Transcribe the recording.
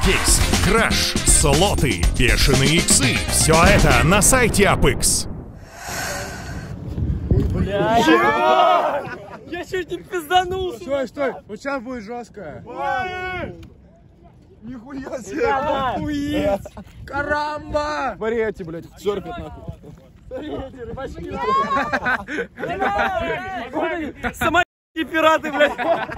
кейс, краш, слоты, бешеные иксы. Все это на сайте AppX. Блядь! Я чуть не пизданулся! Стой! Вот сейчас будет жестко! Нихуя себе! Охуеть! Карамба! Варианте, блядь, серфят нахуй. Сама пираты, блядь!